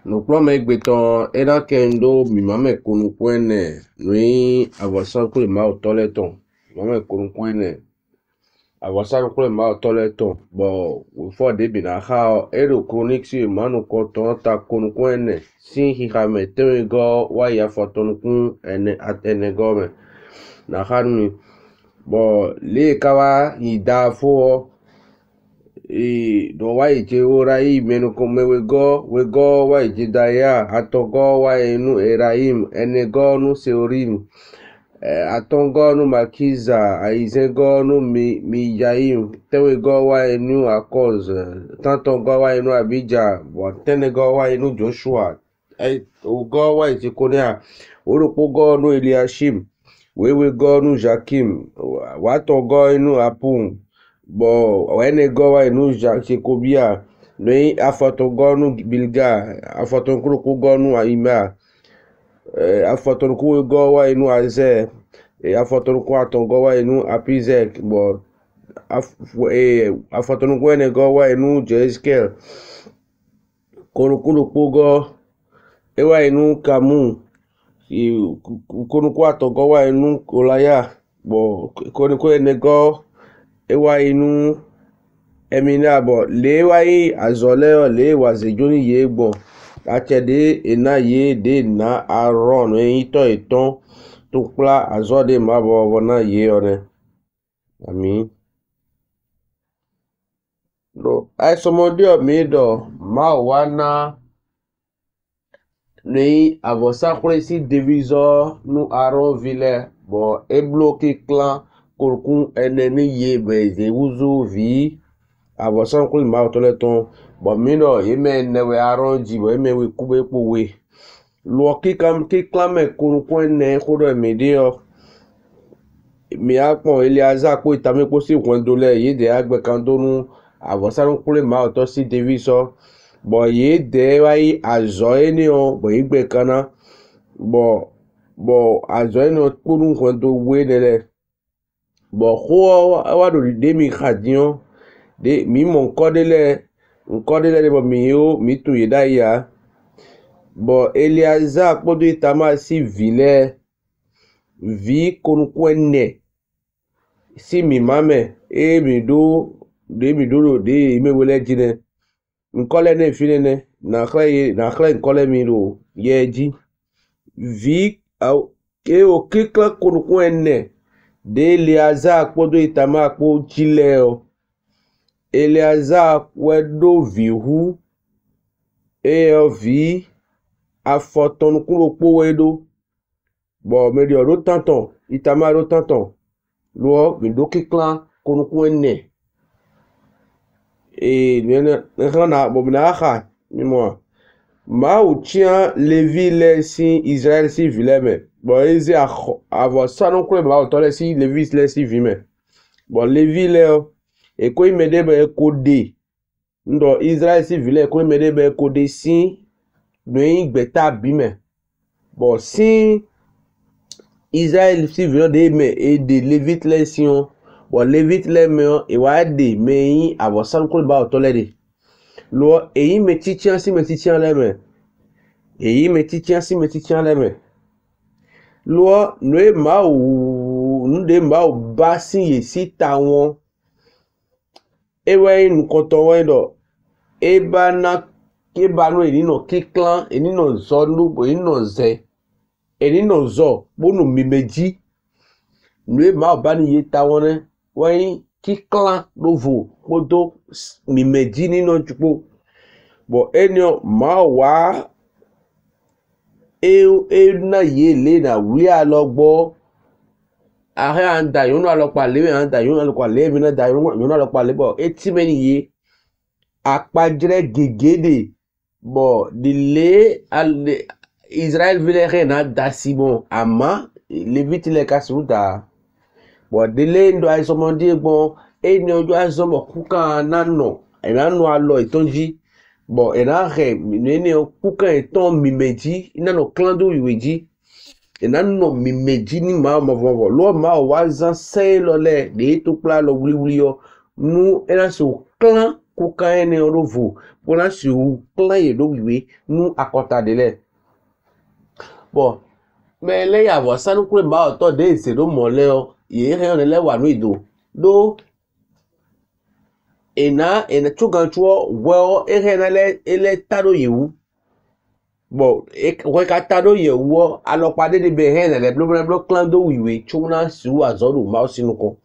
Nukplɔme gbetɔ ena kendo mimame konukuene nui avɔsan kple ma otɔletɔ mimame konukuene avɔsan kple ma otɔletɔ bo wofɔ de bina xa ero chronique si manu kɔtɔ ta konukuene si xixame tewe go wa ya fɔtɔnuku ene gɔme na xa nu bo le kawa ida fo do wa ije ora I menu come wego wa ije daya atogo wa enu eraim enego nu seorim atongo nu makiza aizego nu miyaim tewego wa enu akoz tantongo wa enu abija bo tenego wa enu joshua ogo wa ije konia oropogo nu eliashim wewego nu jakim watongo enu apum bo ene gowa enu Jacobia nei afotogonu bilga afotonkuru gonu aima afotonku gowa enu aze afotonku atongowa enu apizek bo afotonku ene gowa enu Jeskel konukuru pogo ewa enu kamu konuku atongowa enu kolaya bo konuku ene go ewa inu emina bo le wai azole le wazejoni ye gbo achede ena ye de na aron ito iton to pla azode mabo na ye one ami no aisomode o medo ma wana nei avosa si divisor nu aron ville bo e bloqué clan kurkun eneni ye beze wuzu vi avosan kul ma otoleton bo mino yeme newe aronji bo yeme we kube powe lo kikam kiklame kurkun ene khodo medio mi akpon Eliaza po itame po si kwendole ye de agbe kandonu avosan kul ma oto si diviso bo ye de wai azo eni o bo igbe kana bo azo eni o kurun kwendo we nele bo ho wa do de mi khadion de mi mon kodele de bo mi yo mi tu yedaya bo Eliaza podo itama si vile vi konkwenne si mi mame mi do de mi wele jine nkole ne finene na khle nkole mi do yeji vi o kikla konkwenne de Eliaza kpodo itama kpo chileo Eliaza kwedo vihu vi afoton kuro kpo wedo bo medio ro tanton itama ro tanton lo mi do kikla konku ene nena bo na kha mi mo ma utia levi le si Israël si vileme bo ezi avo sanon kule ba otole si levi le si vime bo levi le e ko imede be kode ndo Israël si vile ko imede be kode si no igbeta bime bo si Israël si vile de me e de levit le si on bo levit le me e wa de me avo sanon kule ba otole de lo e me titian si me titian le me eyi me titian le me lo no ma o nde ma o ba si ye si ta won ewe nu koto wedo eba no enino kiklan enino zo nu bo enino ze enino zo bonu mimeji no ma o ba ni ye ta won we kiklan lovo podo mimeji nino jupo bo enio ma wa na ye le na wi alogbo are anda yo no alopa le anda yo no alopa le mi na da yo no alopa le bo eti meni ye apajre gegede bo dile al Israël vile rena da simon ama levite le kasuda bo dile ndo aisomondi gbon eni ojo aisomo kuka nano enano alo itonji bo ena re nene kuka eton mimeji inano klando iweji enano mimeji ni ma vovo lo ma wazan se lo le de to pla lo wuli yo nu ena so clan kukan ne rovo bona si u plan ye do wiwe nu akota de le bon mais le ya vo sanu kule ma oto de se do mo le o ye he on le wa nu ido do ena chugan chuo wo he na le ele taro yiwu bon we ka taro yiwu alopa de be he na le blo clan do wiwe chuna su azoru ma sinu ko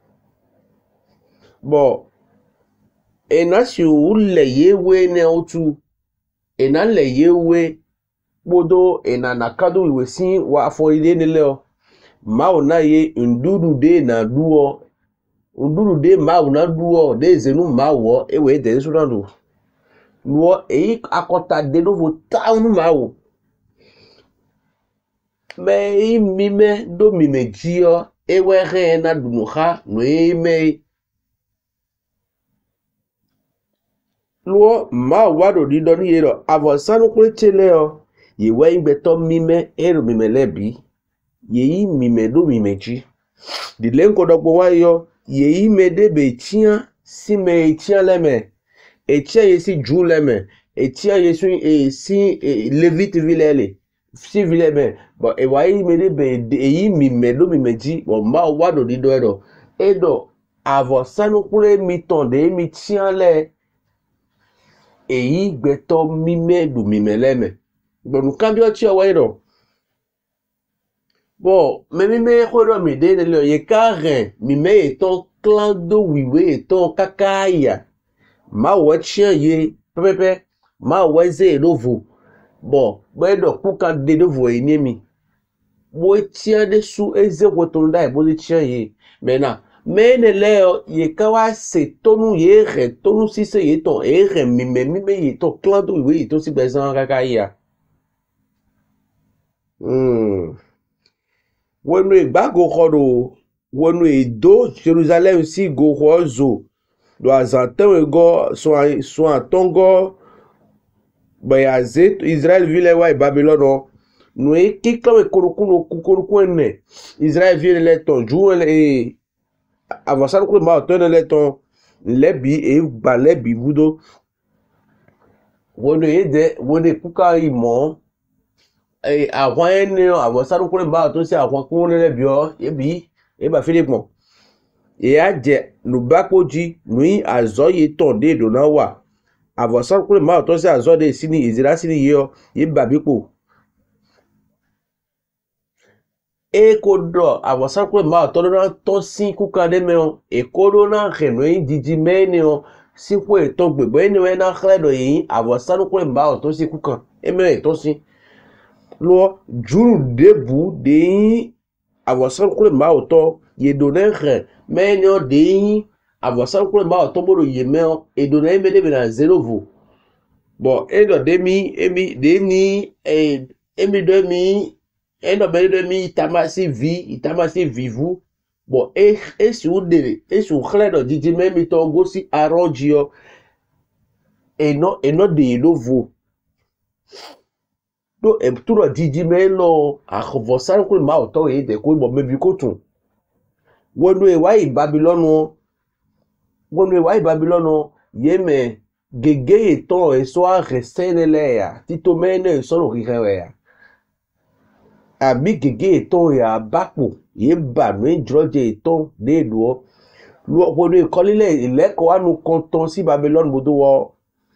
bon ena si u le yewe ne otu ena le yewe bodo ena nakado iwe si wa aforide ne le o ma ona ye nduru de na duo nduru de ma una duo de zenu ma wo ewe de so na do luo akota de no vo ta unu ma wo me mime do mime jio ewe re na dunu ha no me luo ma wa do di do ni yero avosanu kure chele o yewe ingbeto mime ero mime lebi yeyi mime do mime ji di lenko dogbo wa yo yeyi me de be tia si me tia leme etia yesi ju leme etia yesu si levite vilele si vileme bo e wa yi me de be eyi mime do mime ji bo ma wa do di do edo avosanu kure mi ton de mi tia le eyi gbeto mime do mime leme bon cambio ti o wa ro bon me khodo mi de le ye karen mi me eton clan do wiwe eton kakaya ma wo chien ye pepe ma wo ze lovo bon do kuka de lovo eni mi bo chien de su eze wotonda e bo chien ye mena me ne le ye kawa se tonu ye re tonu si se ye ton e re mi me ye ton clan do wiwe to si bezan kakaya wonu igbago khodo wonu edo Jerusalem si go khozo do azantan ego so atongo bayaze Israel vile wa Babylon no kiklo korokun ene Israel vile le ton ju le avançar ko ma ton le ton lebi e gba lebi budo wonu ede wonu kuka imo àwọn ẹni àwọn sárúkúrẹ́ bá tó sí àwọn kún nílẹ̀ bí ọ ebi eba philipon ìyá jẹ lùbápójì ní àzọ́yé tàn dé ìdòná wà àwọn sárúkúrẹ́ bá tó sí àzọ́dé sí ní ìzìlá sí ní yíyọ ìbà bípò èkódọ̀ àwọn sárúkúrẹ́ bá tó lọ́nà tó sí kúkà dẹ́mẹ́ọ́ èkódọ̀ náà rẹ̀nù yín jíjí mẹ́ẹ̀nìyàn sípò ètò gbègbè ẹni wẹ́n náà rẹ̀dọ̀ yìí àwọn sárúkúrẹ́ bá tó sí kúkà ẹmẹ́rẹ̀ tó sí lo juru debu de avosan kule ma oto ye donner menyo de avosan kule ma oto bodo ye me e donner me de na zero vo bon endo demi emi demi emi demi endo be demi itamasi vivu bon si ou de si ou khledo didi me mi to go si arrangio e no de novo do e turo didi me lo akhovosan ko ma oto e de ko mo mebi ko tun wonu e wa Babylon ye me gege eton e so a resenele ya tito mene so lo rirewe ya abi gege eton ya bapo ye ba no droje eton de lo wonu e kolile ile ko anu konton si Babylon bodo wo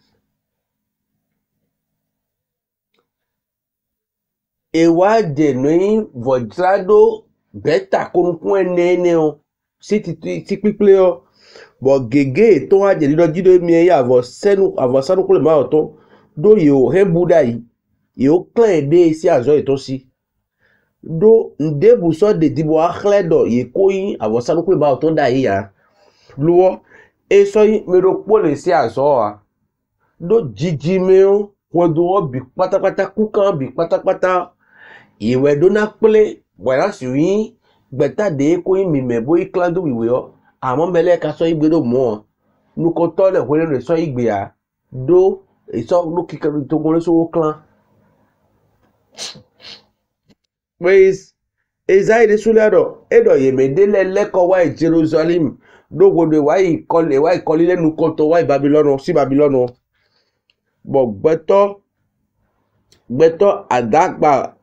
ewa de no vodrado beta konkun enene o si ti piple o bo gege to aje lido jido mi e avo sanu kule ma oto do yo he budai yo clan de si azo eto si do ndebu so de dibo akhledo ye koyin avo sanu kule ma oto da ya luo e so yi me ro pole si azo a do jiji me o wodo bi pátápátá kukan bi pátápátá iwe do na pele wala siwi gbeta de ko mi mebo iklando wiwe o amo mele ka so igbe do mo nu ko to le wele le so igbe a do so lu kika to mo le so clan please ezai de sulado edo ye me de le ko wa Jerusalem do godo wa ikoli le nu konto wa Babylone si Babylone bo gbeto adagba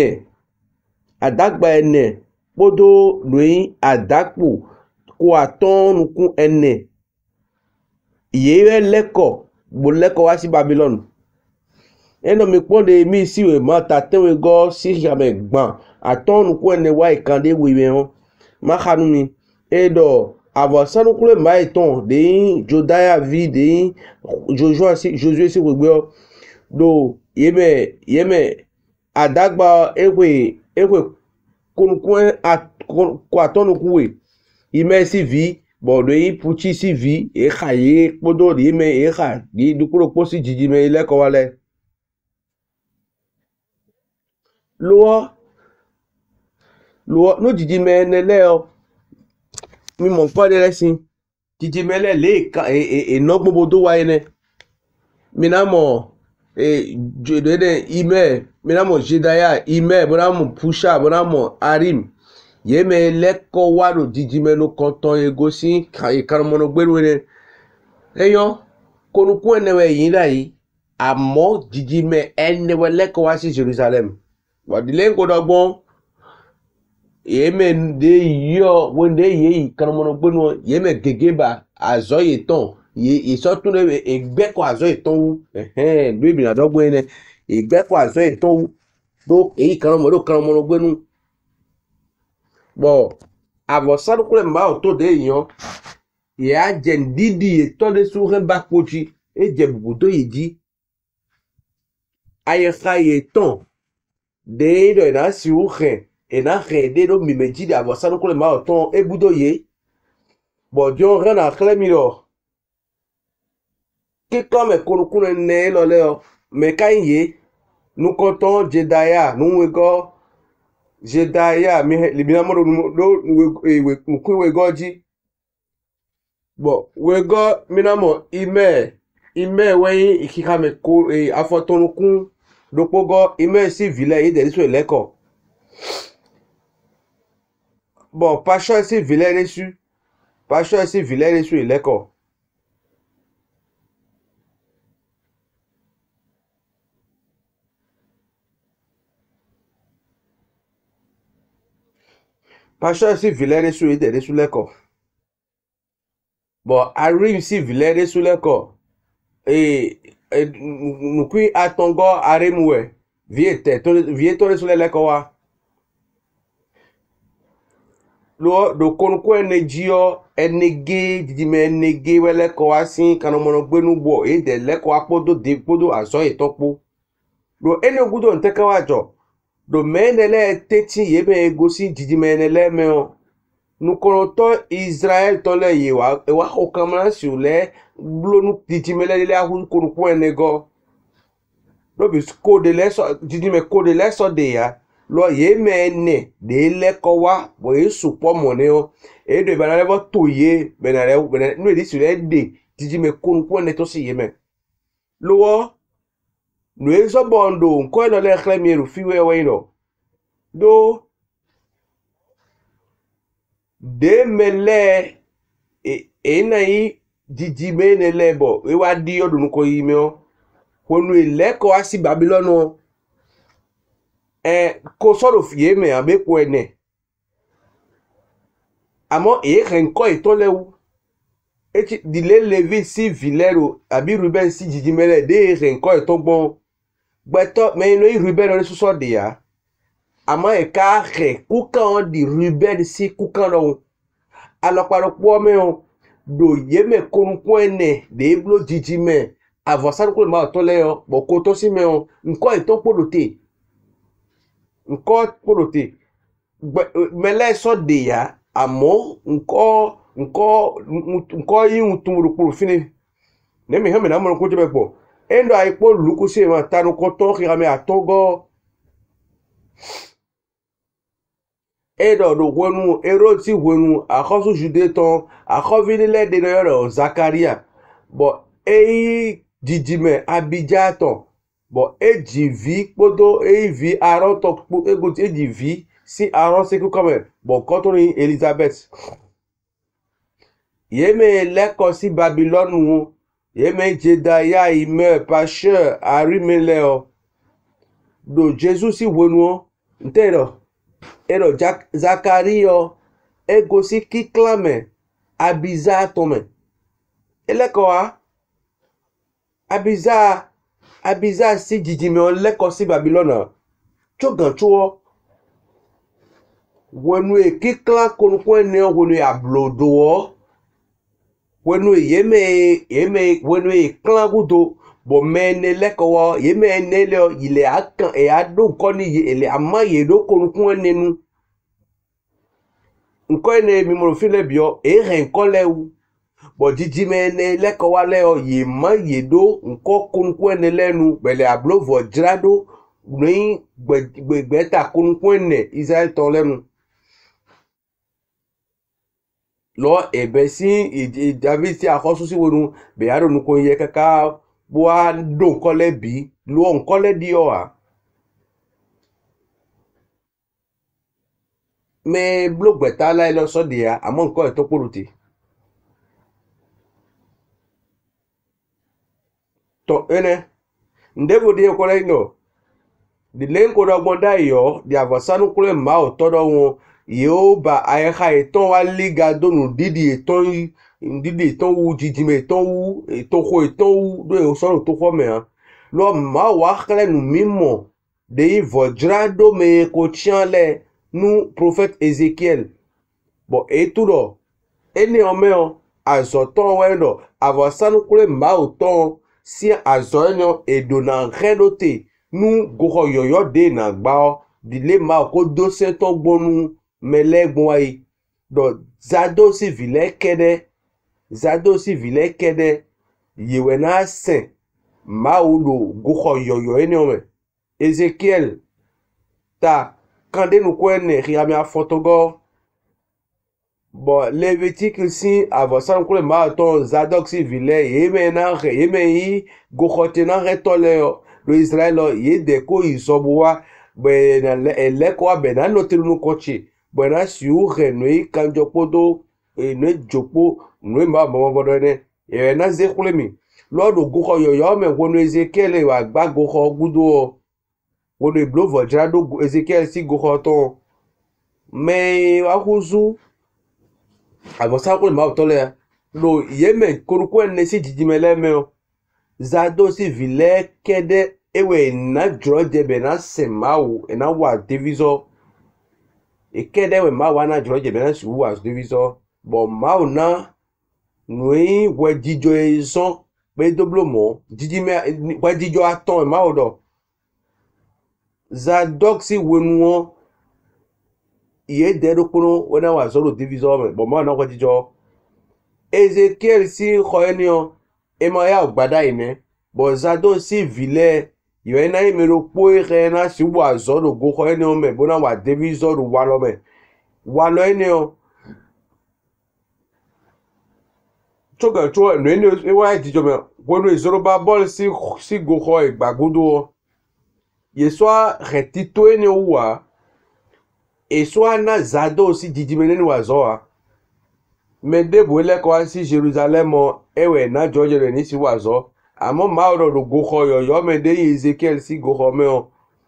ene podo nuin adakpo ko aton nukun ene yeye leko bo leko wa si Babylone eno mi ponde mi si we ma ta tewe go si jame gban aton nukun ene wa ikande we won ma khanu mi edo avasanu kule ma eton de Jodaya vi de Joshua si wegbe do yeme adagba ewe konukun ko atonukun we ime si vi bodo yi puchi si vi e khaye podo de me e kha di dukuro posi jiji me ile ko wale lo no jiji me nele o mi mo pa de lesin jiji me le ka no gbogbo do wa ene mi na mo jodede ime mi na mo Jedaya ime bo na mo Pusha bo na mo Arim yeme leko waro jiji me no konton egosi ikarmono gberu ene eyan konukun ene we yin lai amo jiji me ene we leko wa si Jerusalem wadile ngodogbon yeme de yo wonde ye ikarmono gbenu yeme gegeba azoye ton ìsọtún ìgbẹ́kọ̀ àzọ ìtọ́wú ló ìbìnrin àdọ́gbọ́n ẹni ìgbẹ́kọ̀ àzọ ìtọ́wú tó èyí kan ọmọdé kan ọmọ ọgbẹ́nu bọ̀ àbọ̀sádùkúrẹ̀ máa tó dé èèyàn ìyá jẹ dídì ìtọ́lé súnrẹ́ bá pọ̀jì ẹ̀jẹ̀ bùbù tó yìí jí ayẹka yìí tán dé ìdọ̀ ìná sí ìná rẹ̀ dé ló mìmẹ̀ jí àbọ̀sádùkúrẹ̀ máa tán ébùdó yìí bọ̀jọ́ rẹ̀ nà kílẹ̀mì lọ kíkọ́ mẹ́kúnnukún ní lọ́lẹ́ ọ mẹ́káyìí nukoton Jedaya nuwego Jedaya libinamoro lo wego ji bo wego minamo ime weyin ikika me ko afotonukun dopogo ime si vile ide so eleko bo passion si vile resu eleko passion si vilere su ide su leko but Arim si vilere su leko nukui atongo Arimwe vie to su leko wa lo do konku enegio enege didime enege we leko wa sin kanomono gbenu gbo ide leko apodo de podo azo itopo lo enegudo nteka wajo do menele teti yebe egosi jiji menele meo nukonoto Israel tole yewa ewa okamana siule blonu jiji menele ahu konuku enego do bi code leso jiji me code leso de ya lo ye mene de leko wa bo esupo mone o e do banale bo toye benale no edi siule de jiji me konuku ene to si yeme lo no ezo bondo nko eno le khlemieru fiwe weino do de mele ena yi jiji mene lebo we wa di odun ko yime o wonu ileko asi Babylon ko soro fie me abepo ene amo renko itolewu eti dile levi si vilero abi Ruben si jiji mele de renko itogbon gbeto me no Ruben o so de ya ama eka re kukan di Ruben si kukan lo aloparopo me o do yeme konkun ene de blo jiji me avosan ko ma to le o boko to si me o nko iton polote mele so de ya amo nko yin tumuru fini ne mi hame na mo ko jebe po endo aipo luku se ma tanu ko to kirame atogo edo do wonu eroti wonu akhosu jude ton akhovinile de yoro Zakaria bo jijime abijaton bo ejivi podo evi aron to ego ejivi si aron se ku come bo kotorin Elizabeth Yeme leko si Babylone yeme Jedaya ime pasteur arimeleo do Jesus si wenu ntero ero Zakario ego si kiklame abiza tome eleko a abiza si jijime leko si Babylone chogan chuo wenu e kikla konukwen wenu ablodo wenu yeme wenu klan gudo bo mene leko yeme nele ile akan e ado koni ile amaye do konukun nenu nko ene mi mo fi le bio e ren ko lewu bo jiji mene leko wa le ye maye do nko konukun ne lenu bele ablovo drado ni gbegbe konukun ne Israel to lenu lo ebe si David si akoso si wonu be aro nu ko ye kaka bo a do kole bi lo nkole di o a me blogbeta la lo so dia amo nko e to poruti to ene ndebo di ko le no di len ko do gbonda yo di avasanu kule ma o todo won yo ba ayeka eton wa liga donu didi eton wu jijime eton wu eton wu do e so to fo me han lo ma wa kle nu mimo de vodrado me ko tianle nu prophète Ezekiel bo eturo eni omeo azoton wendo avasanu kule ma o ton si azoenyo edona redote nu goho yoyo de na gba dile ma ko do se to gbonu melegbon ai do zado si vile kede yewe na sen ma ulo goho yoyo eni ome Ezekiel ta kande nu ko ene riami afotogo bo Levitique si avasan kule ma ton Zadok si vile yeme yi gohote na retole lo Israel ye deko isobuwa be na eleko be na notiru nu kochi be na siu renoi kanjopodo ne jopo no ma bodo ne e na ze kule mi lord goho yoyo me wonu Ezekiel wa gba goho gudo wonu blovo jado Ezekiel si goho ton me akuzu avasan kule ma tole lo yeme koruko ene si jijimele me zado si vile kede ewe na droje be na semawu na wa diviso kede we ma wa na droje be na su wa diviso bo ma na nui we jijo ezon be doblomo jijime we jijo aton ma odo Zadok si wenu ye dedo kuno we na wa zoro diviso me bo ma na we jijo Ezekiel si khoenio ema ya ogbada ine bo Zado si vile yo na imero po ere na si wa zoro go khoenio me bo na wa diviso ru wa lo me wa lo enio choga cho no enio e wa dijo me wonu ezoro ba bol si go kho igbagudo ye soa retito enio wa e soa na Zado si didimene ni wa zo a medebo leko si Jerusalem ewe na George ni si wazo amo mauro do goho yo mede Ezekiel si goho me o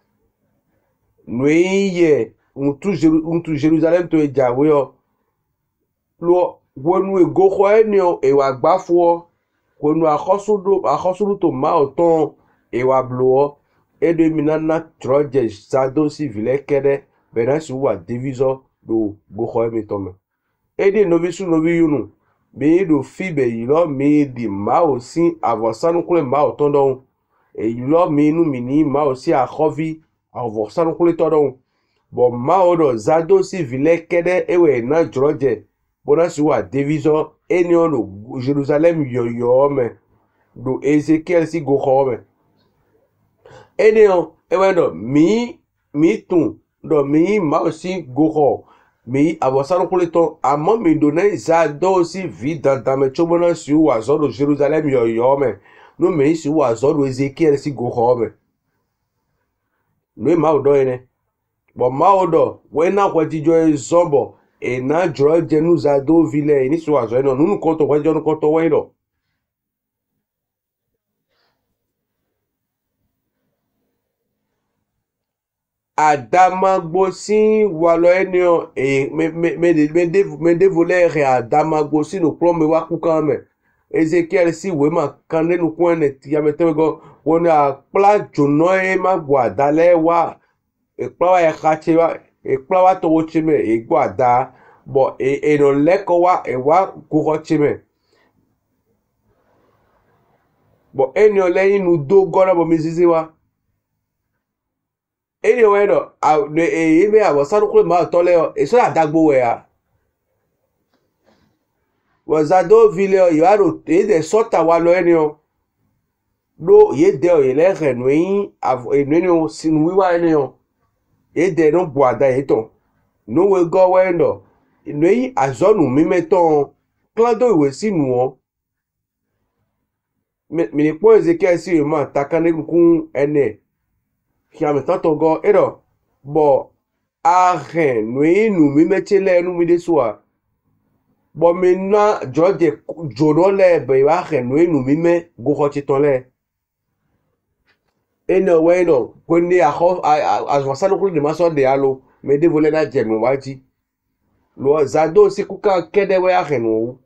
nuiye untu Jerusalem to ejawe o lo wonu e goho eni o e wa gbafo wonu akhosudu to ma o ton e wa blo e de minana George Zado si vile kede benasi wa diviso do goho mi to me ede novisu novi yunu be do fibe yilo me di ma o si avosanu kule ma o tondon e yilo me nu mini ma o si akhovi avosanu kule tondon bo ma o do Zado si vile kede ewe na droje bona si wa diviso eni ono Jerusalem yoyo me do Ezekiel si go me eni on ewe do mi tun do mi ma o si go mi avosanu kuleto amo mi done Zado si vida dame chobona si wa zoro Jerusalem yoyo me no me si wa zoro Ezekiel si go me no ma odo ene bo ma odo we na kwa jijo zombo et na George nous a do ville ni so azo no nu ko to wa jo nu ko to wa ro Adamagbosi walo enio e me devolere Adamagbosi no pro me wa kuka me Ezekiel si we ma kande nu kwene ti ya metego wona pla jono e ma gwa dale wa e pla wa ya khache wa e pla wa to woche me e gwa da bo e no leko wa e wa ku hoche me bo enio le inu do gora bo mizizi wa anyway no ime awosanu kule ma tole eso adagbo we ya wazado ville yo aro e de sota wa lo eni o lo ye de o ye le renu yin eni o sinu wiwa eni o e de no boada e ton no we go we no eni azonu mi meton klado iwe sinu o mi ni po Ezekiel si ma takane kun ene ki am tanto go ero bo arren no inu mi mechele enu mi de soa bo mi na George jono le be wa arren no inu mi me go hochi ton le eno we no ko ni aho azwasa no ku de maso de alo me de vole na jenu waji lo zado si kuka kede we arren no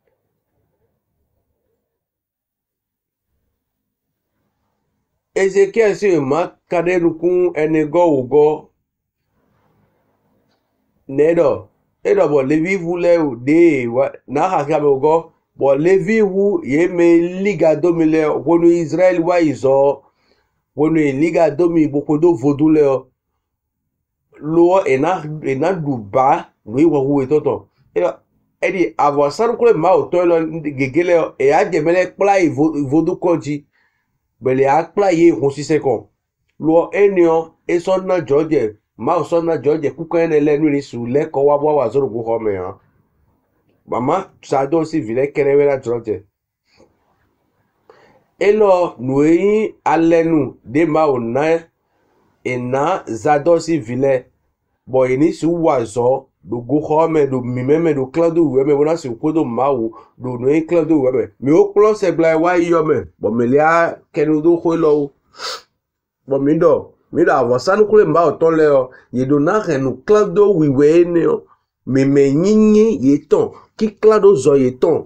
Ezekiel si ma kaderu kun ene go ugo nedo edo bo levi vule o de wa na ha ka bo go bo levi hu ye me liga domile wonu Israel wa izo wonu liga domi bokodo vodule lo ena duba no iwo hu etoto edi avosan kule ma o to lo gegele e ajemele pla vodu koji bele akpla ye hun sise kon lo enio e sonna George ma o sonna George kukan ene lenu ni su le ko wa bo wa zoro go home han mama sado si vile kerewe la George elo nuyi alenu de ma o na ena zado si vile bo ini su wa zo do go home do mimeme do klado we me bona si ko do ma wo do no in klado we me mi o klo se bla wa yo me bo me lia kenu do ko lo bo mi do avosanu kule mba o ton le o ye do na renu klado wiwe ne o me nyinyi ye ton ki klado zo ye ton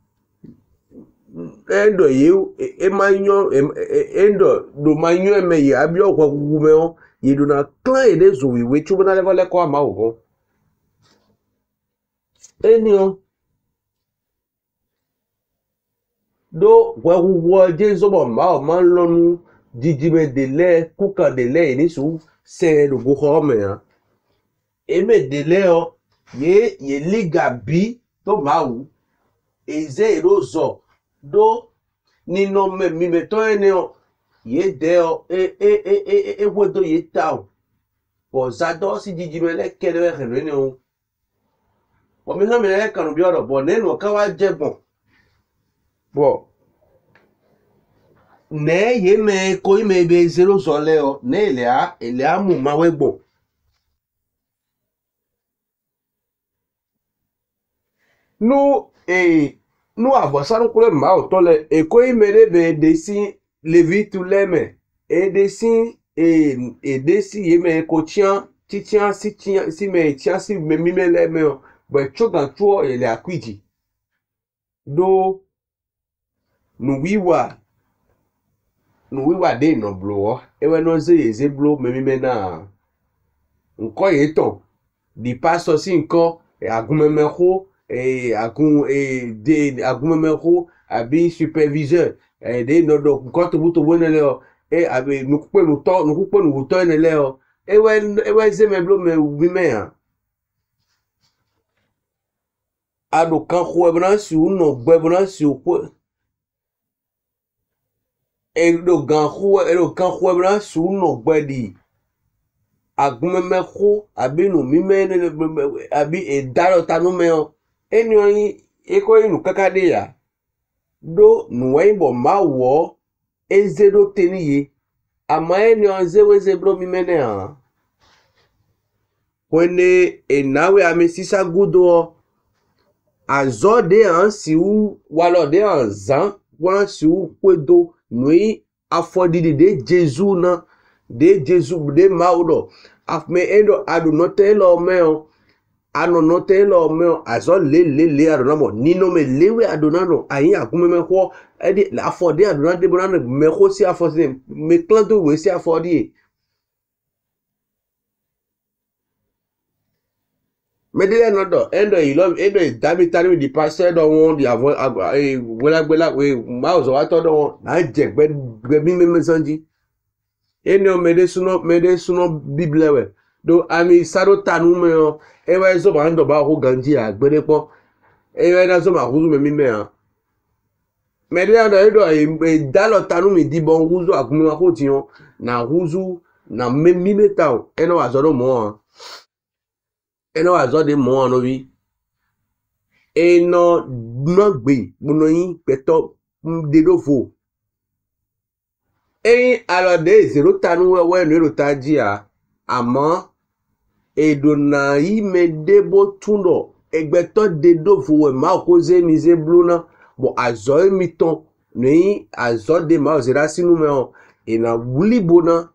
endo ye e manyo endo do manyo me ye abi o kwa gugume o ye do na klan e de zo wiwe chubo na level ko ama o enio do wewo jesu bo ma o ma lonu jijime dele kuka dele ni su se do go home ya eme dele o ye liga bi to ma wu eze erozo do ni no me mi me to ene o ye de o wedo ye ta o bo zado si jijime le kere re ni o o mi na me le kanu bi oro bo nenu ka wa jebon bo ne ye me ko ime be zero zole o ne ele a mu ma wegbo nu nu avosanu kule ma o tole e ko ime de be de si levi tu leme e de si de si ye me ko tian ti tian si me tian si me mi me leme o bo chogan tuo ele akwiji do nu wiwa de no blo ewe no ze blo me mi me na nko ye ton di paso si nko agumeme ko agumeme ko abi superviseur de no do nko to buto wona le o abi nu kupe nu to ene le o ewe ze me blo me mi me ha ado kan ko ebna si uno gbe ebna si opo edo kan ko ebna si uno gbe di agumeme ko abi nu mi me abi edaro tanu me o eni oyin eko inu kakade ya do nu wen bo ma wo eze do teniye ama eni on ze we ze blo mi me ne ha Kwene enawe amesisa gudo azode an si ou walode an zan wan si ou kwedo nui afodidi de Jesu na de Jesu de maudo afme endo adu note lo meo ano note lo meo azo le adona mo nino me lewe adona no ayin akume me ko edi afode adona de bonano me ko si afode me klando we si afode medele no do endo ilo endo dami tani di pastor do won di avo gbela we ma ozo wa to do won na je gbe mi me sanji eno mede suno bible we do ami saro tanu me o ewe zo ba ndo ba ko ganji agbere po ewe na zo ma huzu me mi me a medele no edo e dalo tanu mi di bon huzu akumi wa ko ti on na huzu na me mi me ta o eno wa zo do mo eno azode mo no bi eno no gbe gbono yin peto dedofo alode zero tanu we no ta ji a amo edona yi me debo tundo egbeto dedofo we ma ko ze mi ze bluna bo azo mi ton ni azode ma ozera sinu me o ina wuli bona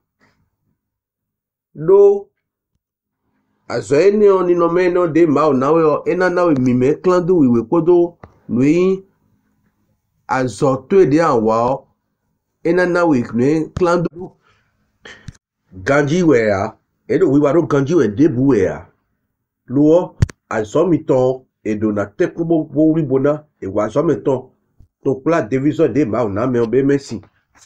do azo ene oni no meno de mao nawe o ena nawe mime klando wiwe kodo nui azo to de anwa o ena nawe ne klando ganji we ya edo wiwa do ganji we de bu we ya lo azo mi ton edo na te kubo bo wi bona e wa azo mi ton to pla division de mao na me o be mesi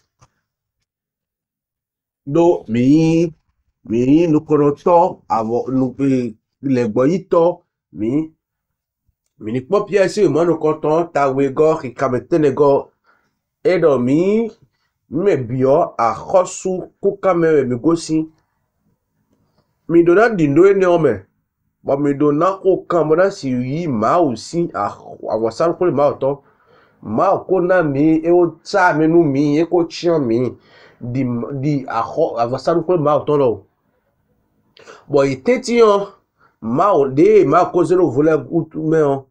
do mi no kono to avo no le gbo yi to mi ni po piesi mo no konton ta we go ki kametene go edo mi me bio a khosu ku kamere mi gosi mi do na dindo ene ome bo mi do na ko kan mo na si yi ma o si a wasan ko le ma to ma ko na mi e o tsa mi nu mi e ko chian mi di a wasan ko le ma to lo bo iteti on ma o de ma ko zero vole utu me on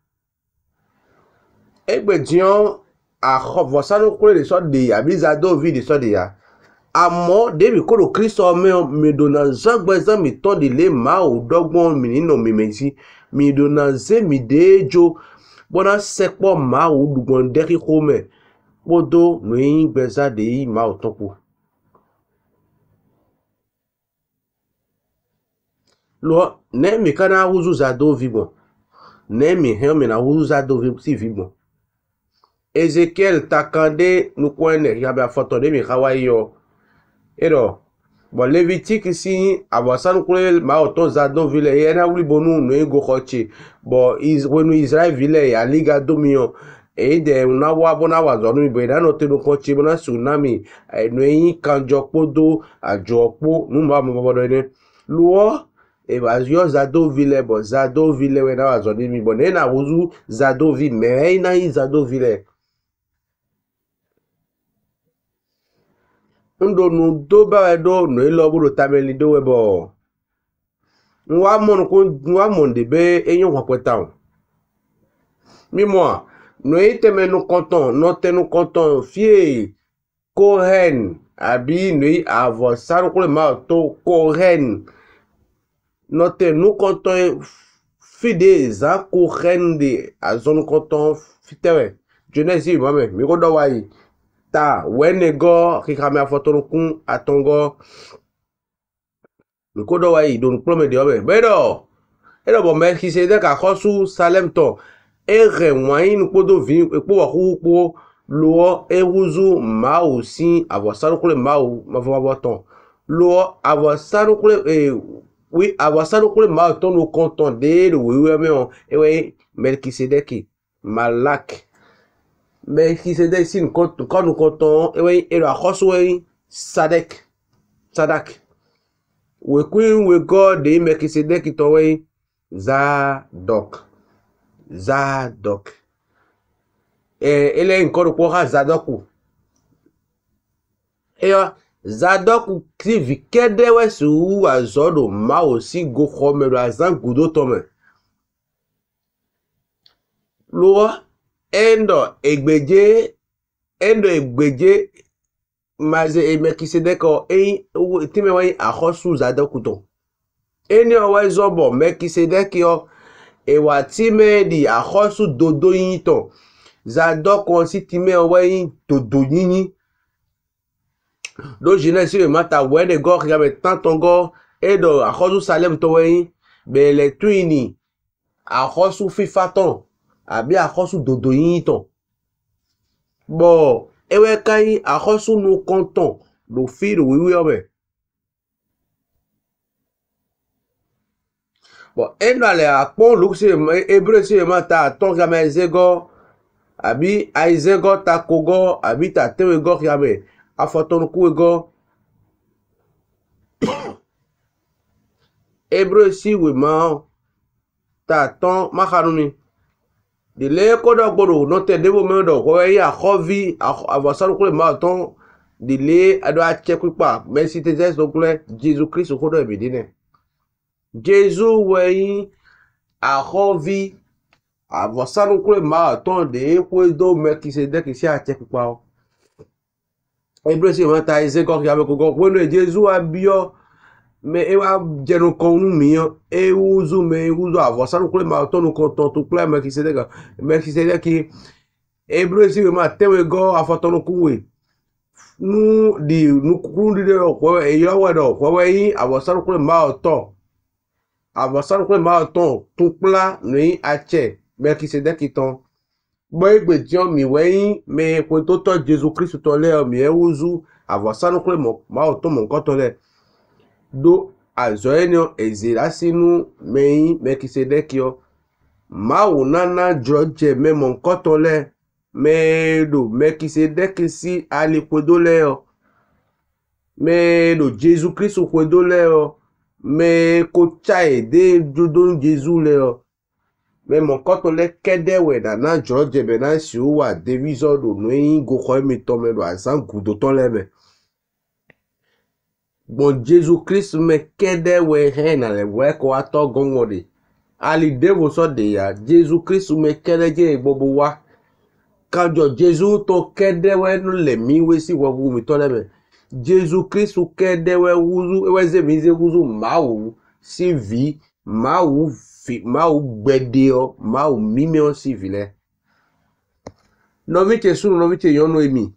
egbe dion a vostano kule de so de abiza do vi de so de ya amo de bi ko Kristo me do na zagbe za mi ton de le ma o dogbon mi nino mi mezi mi do na ze mi dejo bona sepo ma o dugbon de ki ko me bodo no yin gbeza de yi ma o topo lo ne mi kana uzu za do vi bon ne mi he mi na uzu za do vi si vi bon Ezekiel takande nukwene yabe foto de mi kawaii yo ero bo Levitique si abasan kule ma oton zadon vile yena wuli bonu no ego khochi bo wenu Israel vile ya liga dominion de na wa bona wa zo mi bo ida no te no khochi bona tsunami no yin kanjo podo ajopo nu ma mo bodo ne luo e ba yo zado vile bo zado vile we na wa zo mi bo ne na wuzu zado vi me na yin zado vile ndo nu do ba do no ilo buru tameli do webo nwa mon de be eyon wa kweta mi mo no iteme nu konton no tenu konton fie Cohen abi no avo saru kule ma to Cohen no tenu konton fide za Cohen de azon konton fitewe Genesis mame mi ko do wa yi ta wene go kikame afotoro kun atongo mikodo wa yi don plome de obe bedo edo bo Melchizedek akhosu Salem to ere wain podo vin epo wa kupo lo ewuzu ma osi avosaru kule ma o mavo ton lo avosaru kule oui avosaru kule ma ton no konton de le we me on ewe Melchizedek malak mais qui se dessine quand nous comptons et le akhosu sadak we queen we god de Melchizedek to we zadok ele encore pour zadoku et Zadok si vi kede we su azodo ma aussi go khome lo azan gudo tome. Lo endo egbeje maze Melkisedeko time wa akhosu Zadok to. Eni owe zobo Melkisedekio ewa time di akhosu dodo yin to. Zadok on si time owe yin dodo yin. Do Genèse le mata wede go kiabe tantongo edo akhosu Salem to wen be le twini akhosu fifaton abi akhosu dodo yin ton bo ewe kai akhosu nu konton lo fi lo wiwi obe bo endo ale akpon lu se Hébreu se mata ton kiabe zego abi aizego takogo abi tatewe go kiabe afoton kuego Hébreu si we ma ta ton makanumi de le kodo gboro no te debo me do ko ya khovi avasaru ko ma ton de le ado a che pipa merci te jesus donc Jésus Christ ko do be dine Jésus we a khovi avasaru ko ma ton de ko do Melkisedek si a che pipa o Hébreu si ma ta ise ko ya be ko ko no Jésus a bio me ewa jeno konu miyo uzu avasaru kule ma tonu konton to kule Melkisedek Hébreu si ma tewe go afatonu kuwe nu kundi de ko eyo wedo ko we avasaru kule ma to tukla ni ache Melkisedek ton bo egbe ti o mi we me ko to Jésus Christ to le mi uzu avasaru kule ma to mo nkan to le do azoenio ezira sinu meyin Melkisedekio mawu nana George memon kotole medo Melkisedek si alikwedoleo medo Jésus Christ kwedoleo me ko chae de jodon Jésus leo memon kotole kedewe nana George benasi wa deviso do noyin go ko mi to me do asan gudo ton leme bon Jésus Christ me kede we hena le we ko ato gonwode ali devo so de ya Jésus Christ me kede je gbogbo wa kanjo Jésus to kede we no le mi we si wo mi to le me Jésus Christ kede we wuzu we ze mi ze wuzu mawu si vi mawu gbede o mawu mime o si vile no vi te sunu no vi te yono emi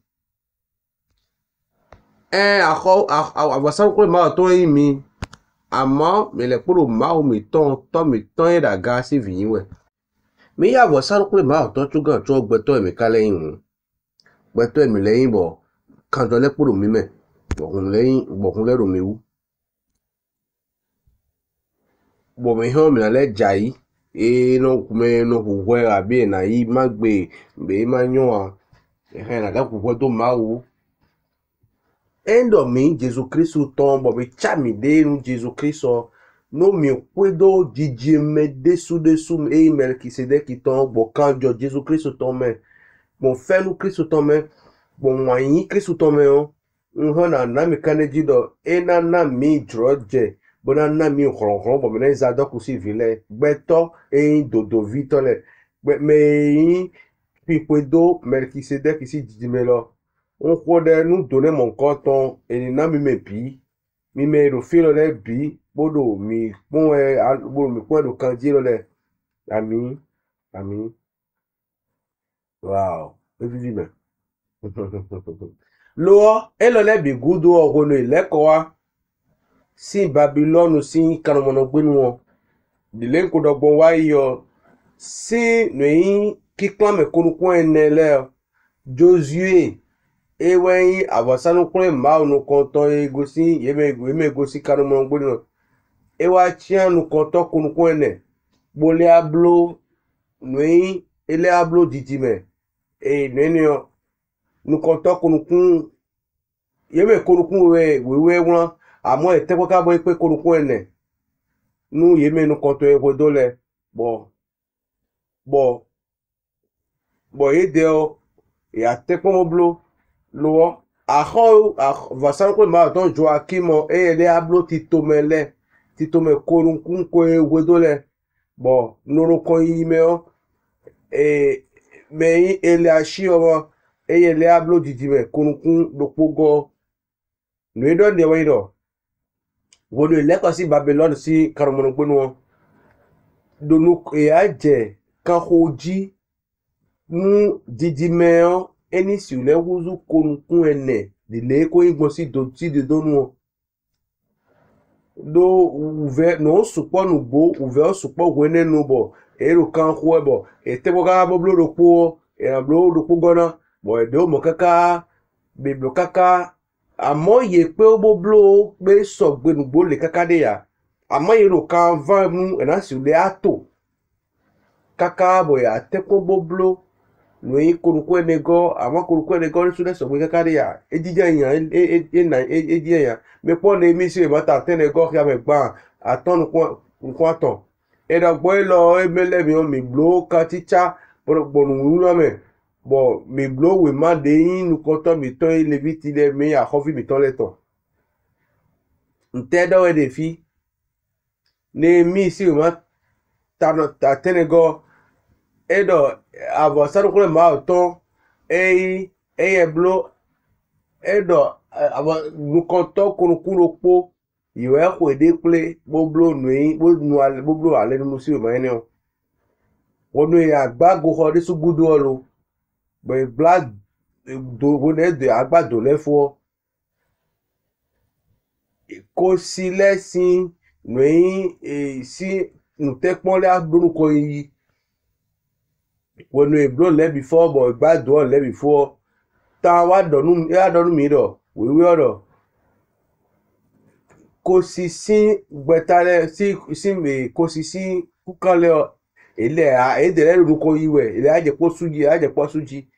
avasaru kule ma to yin mi àmọ́ mi le poro ma o mi ton e da ga si vi we mi ya avasaru kule ma to tu gan to gbeto emi kale yin gbeto emi lẹ́yìn bo kan to le poro mi me bohun lero mi wu bo mi han mi le jai no me no huwe abi na yi magbe be ma yan na da ku to ma wu endo mi Jésus Christ ton bo be chami de nu Jésus Christ no mi kwedo jiji me desu Melkisedek ton bo kanjo Jésus Christ ton me bon fenu Christ ton me bon wanyi Christ ton me o nhona na mi kaneji do na mi droje bona na mi khron bo me Zadok si vile gbeto dodo vitole me kwedo Melkisedek si jiji me lo on kode nu donner mon coton et na mi me pi mi me ro filo le bi bodo mi bon bodo mi ko do kanji lo le ami wow evivi me lo elo le bi gudu ogono ileko wa si Babylon si kanomono gbenu won dile ko dogbon wa yo si noyin kiklan me konukun enele Josué ewen avasanu kule ma nu konton egosi yeme egosi kanomono gbenu ewa chianu konton konukun ene bole ablo noyin ele ablo jijime nenio nu konton konukun yeme konukun wewe won àmọ́ etekwa ka bo pe konukun ene nu yeme nu konton egodole bo ede o e atekwa moblo lo Vassan ko ma ton Joachim e ele ablo titome korunkun ko wedole bo noro ko yime o me ele ashi o e ele ablo didime korunkun dopogo no edo de wedo wodo le ko si Babylon si karomono gbonu donu e aje kan hoji mu didime o eni si le wuzu korunkun ene dile ko igbon si do ti de donu do uve no supo nu gbo uve supo wene nu bo eru kan ho bo etebo ga bo blo ropo e blo ropo gona bo e do mo kaka biblo kaka amoye pe obo blo pe so gbe nu gbo le kaka de ya amoye ro kan van mu e na si le ato kaka bo ya teko bo blo no yi koruko enego ama koruko enego ni sude so gbe kaka de ya ejije yan ejije yan me po na emi si mata tenego ya me gba aton nko aton e da gbo lo emele mi o mi blo ka ticha gbonu lo me bo mi blo we ma de yin nu ko to mi to ile biti le mi a khofi mi to leto nte do e de fi ne mi si ma ta tenego e do avo saru ko ma to e blo e do avo nu ko to kurukun ropo iwe ko de ple boblo nuyin boblo ale nu si ma ene o wonu ya agbago ho de sugudu olo be blood do wona de agbado lefo ko si lesin nuyin si nutepon le agboruko yi wonu e blo le before bo gbado le before ta wa donu mi do wewe oro kò sì sí gbẹ̀tálẹ̀ sí me kò sì sí kúkànlẹ̀ ilẹ̀ èdèrè lórúkọ ìwẹ̀ ilẹ̀ àjẹpọ̀ sújì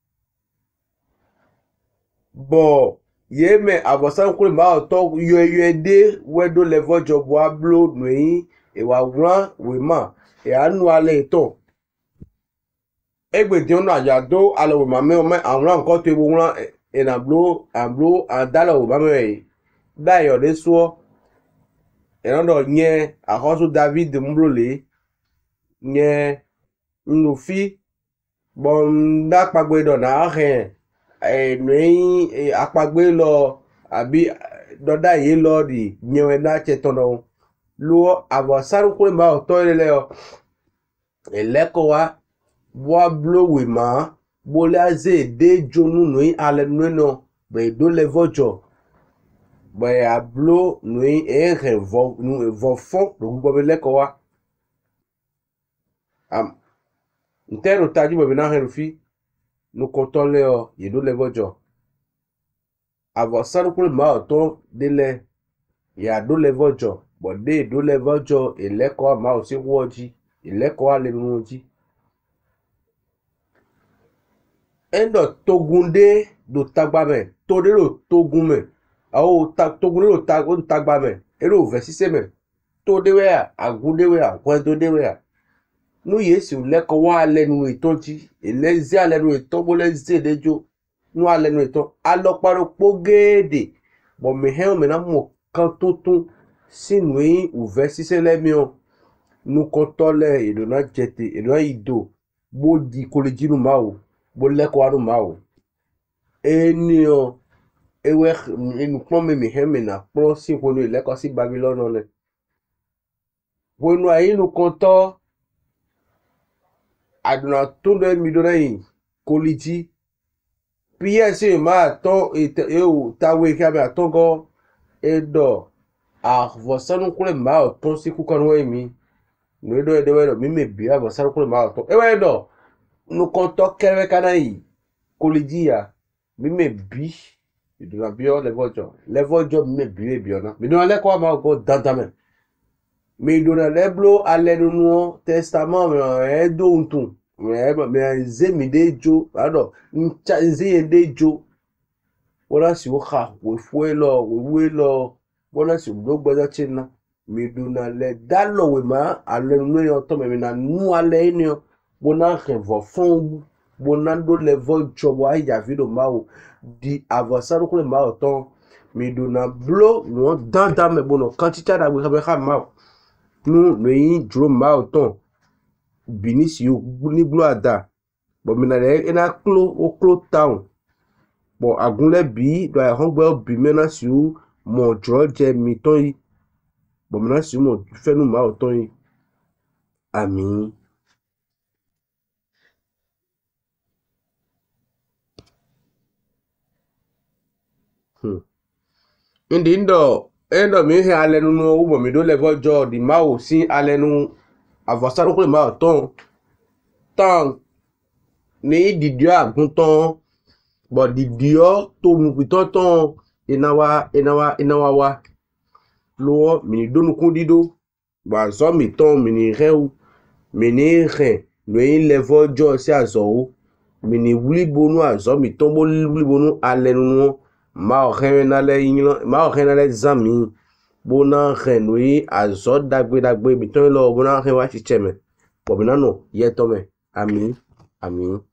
bọ̀ yémẹ̀ àbọ̀sánkúrò máa tọ́ yọ dé wẹ́dọ̀ lẹ́fọ́ jọ̀bọ̀ abúlé nùyìn ìwà wúrán wèmà ìhánú alẹ́ ìtàn ẹgbẹ̀dì ọ̀nà àjàdó alẹ́wò màmẹ́ ọmọ àwọn nǹkan tó ewu wúrán àbúrò àdálẹ̀wò màmẹ́ yìí dáyọ̀ lé sọ́ ẹ̀rọ̀dọ̀ nye àkọ́sọ́ David múlòlé nye nnùfí bọ̀ǹda pàgbé dọ̀nà ahẹ̀ ẹ̀nùyìn apàgbé lọ àbí dọ́dá yìí lọ di nyẹwẹ̀ náà tẹ̀tọ̀nà lọ àbọ̀ sárúkúrẹ́ máa tọ́ ilẹ̀ ọ ẹ̀lẹ́kọ̀ wa bọ́ blówè máa bólé azé dé jónú nùyìn alẹ́ nùyìn náà bẹ̀ dó lẹ́fọ́jọ́ bẹ̀ àbló nùyìn ẹ̀rẹ̀ vọ̀ fọ́n lògbọ́bẹ̀ lẹ́kọ̀ wa ntẹ́rù tajú bẹ̀bẹ̀ náà hẹ̀rù fi nukọtọ lẹ ọ yìí ló lẹbọjọ àbọ sárúkúrò máa tó délẹ yàdó lẹbọjọ bọdé ìdó lẹbọjọ ìlẹkọ máa sí wọjí ìlẹkọ alẹnují ẹndọ togunde do tagbamẹ todero togunmẹ àwọn togunde do tagbamẹ eré òfẹ sísẹmẹ tódéwẹà àgúndéwẹà kwẹdódéwẹà nu yesi lẹkọ wa alẹnu ìtọjí ìlẹzẹ alẹnu ìtọ bọlẹzẹ dẹjọ nu alẹnu ìtọ alọparọ kpọgẹẹdẹ bọmihẹn mẹna mọ kan tuntun sínú yín òfẹ sísẹ lẹmìọ nukọtọlẹ ìdùnnà jẹtẹ ìdùnnà ìdò bódi kọlẹjìnnú máa wò bọlẹkọ wà nù máa wò ènìyàn ewé enukpọn mẹmihẹn mẹna kplọ sí ìponu ìlẹkọ sí Babilọnu lẹ wọnú àyínukọtọ. Aduna tondo mi do nayi koliji PS ma to tawe ka ba tongo edo vosanu kule ma to si ku kan we mi no edo we mi me bi vosanu kule ma to we do no kon to kere kana yi koliji ya mi me bi iduna bi o levojo mi me bi ona mi do le ko ma go dandan me do na leblo alenu testament edo untun me zemi dejo ado nze dejo wala si oha we fuelo we lo wala si do gbodo china me do na le dalo we ma alenu yo to me na nu ale ni wona revo fon bonando level job ai ya video mau di avançar ko le mau ton mi do na blo no danda me bono quantité da we ha mau nu no yin dro mau ton binisi yo ni blo ada bo mi na le ina clo town bo agunle bi do ai hongbe bi mena si o mo dro je mi ton yi bo mi na si mo fe nu mau ton yi àmín. Ndi endo mi he alenu no ubo mi do level jo di mau si alenu avasaro ko ma ton tan ni didio aguntan bo didio to mu piton ton inawa wa lo mi do nu kun dido ba so mi ton mi ni reu mi ni re lo yin level jo si azo mi ni wuli bonu azo mi ton bo wuli bonu alenu no ma o renale zami bona renui azo dagbe biton lo bona ren wa chicheme bo binano ye to me àmín.